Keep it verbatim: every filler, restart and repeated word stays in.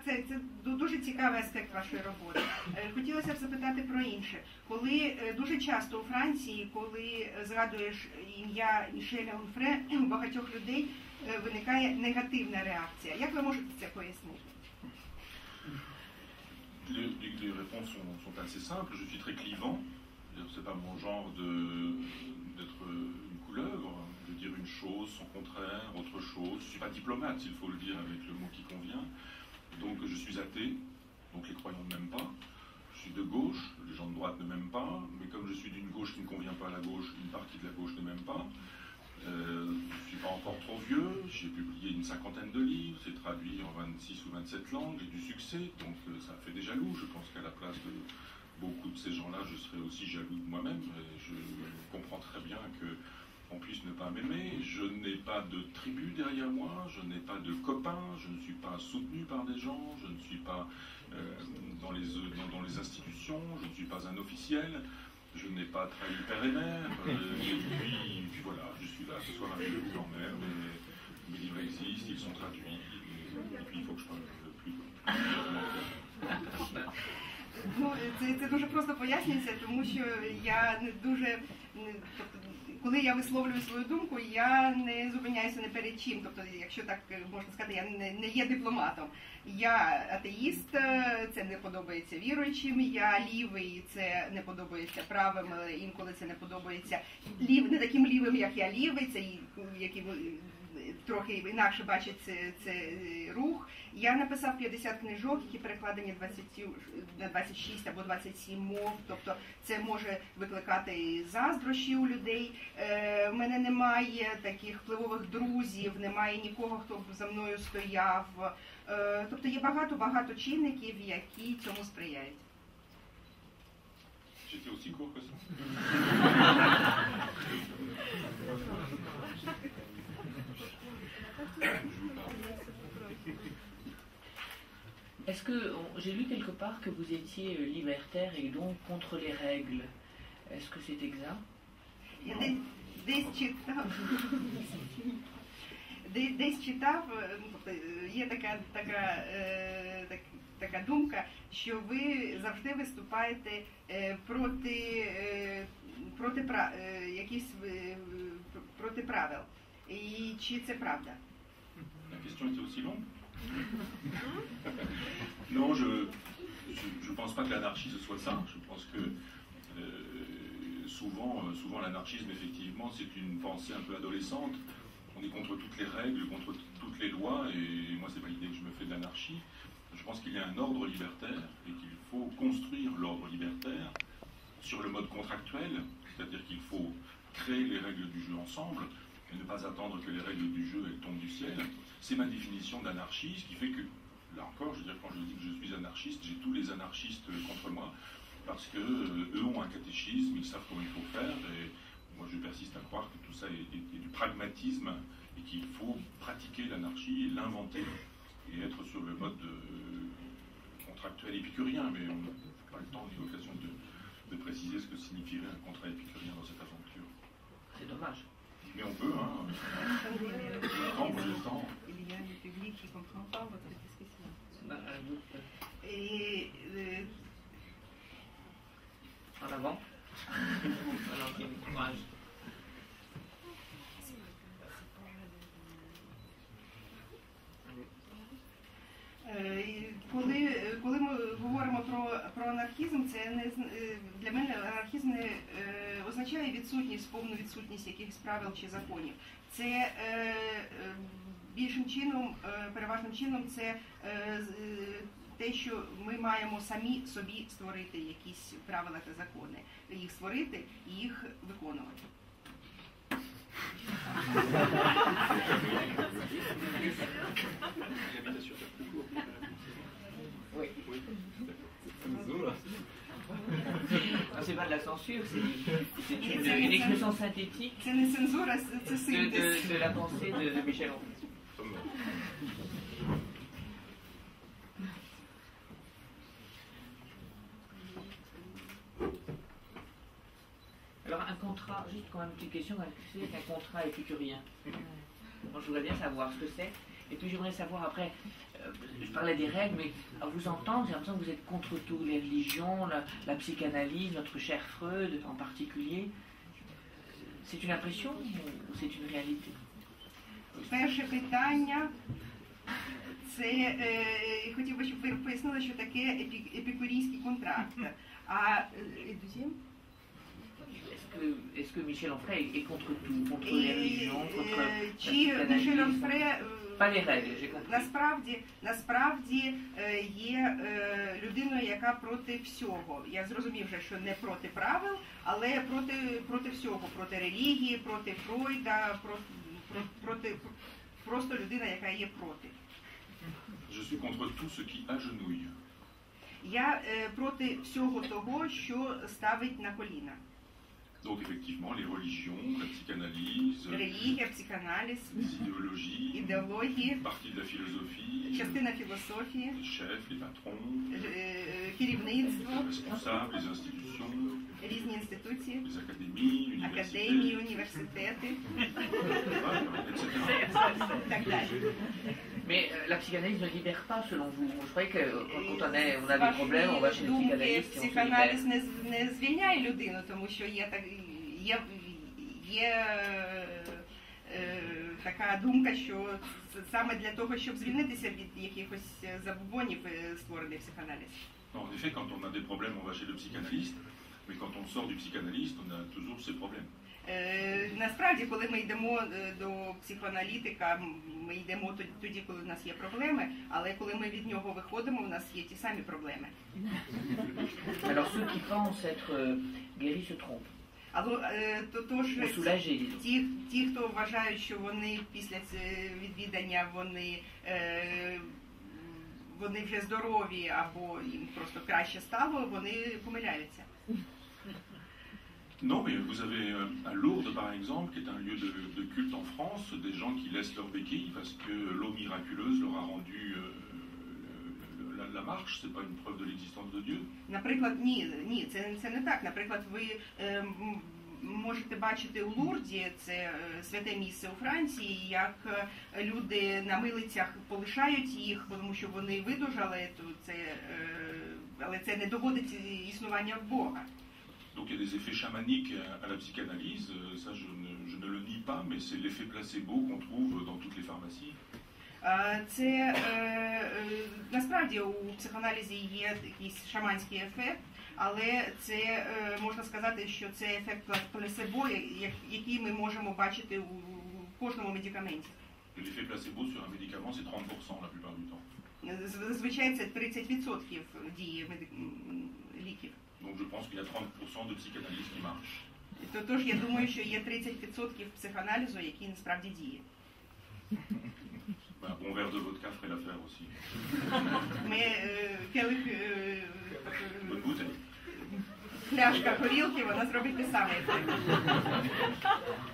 це, це дуже цікавий аспект вашої роботи. Хотілося б запитати про інше. Коли дуже часто у Франції, коли згадуєш ім'я Мішеля Онфре, у багатьох людей виникає негативна реакція. Як ви можете це пояснити? Les, les réponses sont, sont assez simples. Je suis très clivant. C'est pas mon genre de, d'être une couleuvre, de dire une chose, son contraire, autre chose. Je suis pas diplomate, il faut le dire avec le mot qui convient. Donc je suis athée, donc les croyants ne m'aiment pas. Je suis de gauche, les gens de droite ne m'aiment pas. Mais comme je suis d'une gauche qui ne convient pas à la gauche, une partie de la gauche ne m'aime pas. Euh, je ne suis pas encore trop vieux, j'ai publié une cinquantaine de livres, c'est traduit en vingt-six ou vingt-sept langues, j'ai du succès, donc euh, ça fait des jaloux. Je pense qu'à la place de beaucoup de ces gens-là, je serais aussi jaloux de moi-même. Et je comprends très bien qu'on puisse ne pas m'aimer. Je n'ai pas de tribu derrière moi, je n'ai pas de copains, je ne suis pas soutenu par des gens, je ne suis pas euh, dans, les, dans, dans les institutions, je ne suis pas un officiel. Je n'ai pas trahi père et mère, euh, et puis, puis voilà, je suis là ce soir avec vous quand même, et mes livres existent, ils sont traduits, et, et puis il faut que je parle plus. Ну, це, це дуже просто пояснюється, тому що я не дуже, тобто, коли я висловлюю свою думку, я не зупиняюся не перед чим, тобто, якщо так можна сказати, я не, не є дипломатом. Я атеїст, це не подобається віруючим, я лівий, це не подобається правим, інколи це не подобається лів, не таким лівим, як я лівий, це який трохи інакше бачить це, це рух. Я написав п'ятдесят книжок, які перекладені двадцять, на двадцять шість або двадцять сім мов, тобто це може викликати заздрощі у людей. Е, в мене немає таких впливових друзів, немає нікого, хто б за мною стояв. Е, тобто є багато-багато чинників, які цьому сприяють. J'étais aussi court que ça. Est-ce que, j'ai lu quelque part que vous étiez libertaire et donc contre les règles. Est-ce que c'est exact? Я десь, десь читав, десь, десь читав, є така, така, так, така думка, що ви завжди виступаєте проти, проти, якісь, проти правил. І чи це правда? La question était aussi longue. Non, je je ne pense pas que l'anarchie ce soit ça. Je pense que euh, souvent, souvent l'anarchisme, effectivement, c'est une pensée un peu adolescente. On est contre toutes les règles, contre toutes les lois, et moi, c'est pas l'idée que je me fais de l'anarchie. Je pense qu'il y a un ordre libertaire et qu'il faut construire l'ordre libertaire sur le mode contractuel, c'est-à-dire qu'il faut créer les règles du jeu ensemble et ne pas attendre que les règles du jeu elles tombent du ciel. C'est ma définition d'anarchie, ce qui fait que, là encore, je veux dire, quand je dis que je suis anarchiste, j'ai tous les anarchistes contre moi, parce que euh, eux ont un catéchisme, ils savent comment il faut faire, et moi je persiste à croire que tout ça est, est, est du pragmatisme, et qu'il faut pratiquer l'anarchie et l'inventer, et être sur le mode euh, contractuel épicurien, mais on n'a pas le temps ni l'occasion de, de préciser ce que signifierait un contrat épicurien dans cette aventure. C'est dommage. Mais on peut, hein. Le temps, le temps. Il y a le public qui ne comprend pas votre discussion. Bah, Et, euh... En avant. Alors, courage. Коли, коли ми говоримо про, про анархізм, це не, для мене анархізм не е, означає відсутність, повну відсутність якихось правил чи законів. Це е, більшим чином, е, переважним чином, це е, те, що ми маємо самі собі створити якісь правила та закони, їх створити і їх виконувати. Oui. C'est pas de la censure, c'est une, une expression synthétique de, de, de la pensée de, de Michel Onfray. Alors un contrat, juste quand même une petite question, qu'est-ce que c'est qu'un contrat épicurien? Moi je voudrais bien savoir ce que c'est, et puis j'aimerais savoir après, euh, je parlais des règles, mais à vous entendre, j'ai l'impression que vous êtes contre tout, les religions, la, la psychanalyse, notre cher Freud en particulier. C'est une impression ou c'est une réalité? Перше питання, це е, хотів би, щоб ви пояснили, що таке епі, епікурійський контракт. А deuxième? Est-ce que, est-ce que Michel Onfray est contre tout, contre les religions, contre la psychanalyse? Pas les règles, j'ai compris. Насправді, насправді є людиною, яка проти всього. Я зрозумів вже, що не проти правил, але проти, проти всього, проти релігії, проти Фройда, проти, проти, просто людина, яка є проти. Je suis contre tout ce qui agenouille. Я проти всього того, що ставить на коліна. Donc effectivement, les religions, la psychanalyse, Релігія, психоаналіз, les idéologies, ідеології, partie de la philosophie, частина філософії, les chefs, les patrons, керівництво, les responsables, les institutions, різні інституції, les académies, академії, universités, університети, et cetera. так далі. Mais euh, la psychanalyse ne libère pas, selon vous. Je croyais que quand on a, on a des problèmes, on va chez le psychanalyste et on se Психоаналіз libère. не, не звільняє людину, тому що є, так, є, є е, така думка, що саме для того, щоб звільнитися від якихось забобонів, створений психоаналіз. Non, en effet, quand on a des problèmes, on va chez le psychanalyste, mais quand on sort du psychanalyste, on a toujours ces problèmes. Е, насправді, коли ми йдемо до психоаналітика, ми йдемо тоді, коли в нас є проблеми, але коли ми від нього виходимо, у нас є ті самі проблеми. Alors ceux qui pensent être euh, guéris se trompent. Але е, то, то ж, Ou soulagés, disons. ті, ті, хто вважають, що вони після відвідання вони, е, вони вже здорові або їм просто краще стало, вони помиляються. Non, mais vous avez euh, à Lourdes, par exemple, qui est un lieu de, de culte en France, des gens qui laissent leur béquille parce que l'eau miraculeuse leur a rendu euh, la, la marche. C'est pas une preuve de l'existence de Dieu. Наприклад, ні, ні, це, це не так. Наприклад, ви е, м, можете бачити у Лурді, це е, святе місце у Франції, як е, люди на милицях полишають їх, тому що вони видужали, то це, е, але це не доводить існування Бога. Donc il y a des effets chamaniques à la psychanalyse, ça je ne, je ne le nie pas, mais c'est l'effet placebo qu'on trouve dans toutes les pharmacies. Це насправді у психоаналізі є якийсь шаманський ефект, але це можна сказати, що це ефект плацебо, який ми можемо бачити у кожному медикаменті. L'effet placebo sur un médicament c'est trente pour cent la plupart du temps. Зазвичай це тридцять відсотків дії ліків. Donc je pense qu'il y a trente pour cent de psychanalyse qui marche. Тож я думаю, що є тридцять відсотків психоаналізу, який насправді діє. Un bon verre de vodka ferait l'affaire aussi. Ми келих Bonne bouteille. пляшка горілки, вона зробить те саме.